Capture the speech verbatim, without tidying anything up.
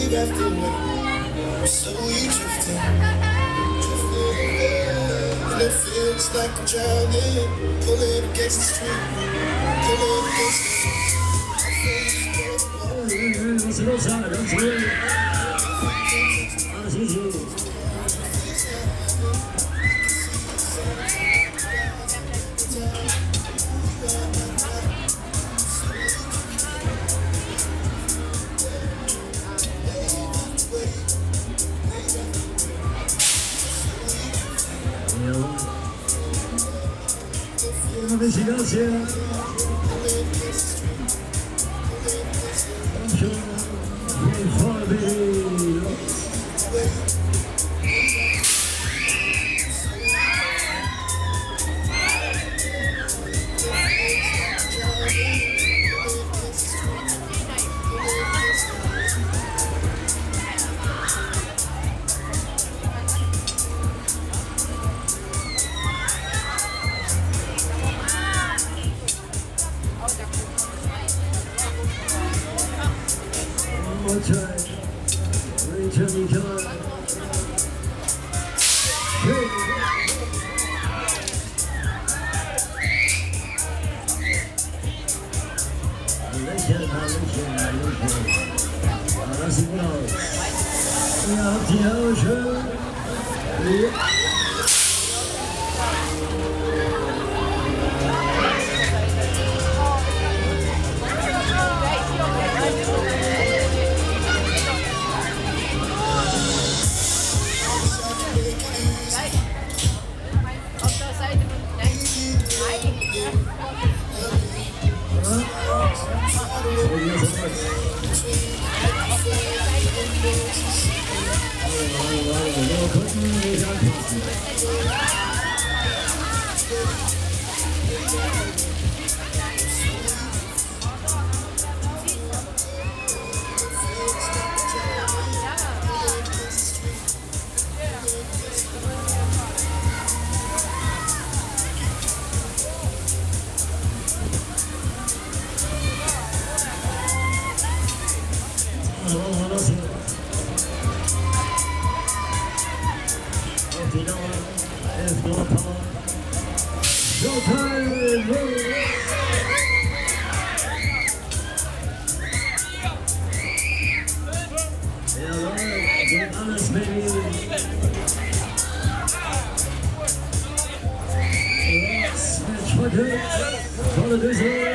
wave after wave, we're slowly drifting, drifting. And it feels like I'm drowning, pulling against the street, pulling against the street. Was ist los, Alter? Ganz ruhig. Alles easy. Una vigilancia. One time, returning time. Hey. Lächeln, lächeln, lächeln. Lass ihn raus. Ihr habt die Hausche. Ja. Wir konnten nicht anpassen. Alles, baby. Yes, Match verkürzt. Tolle Düse.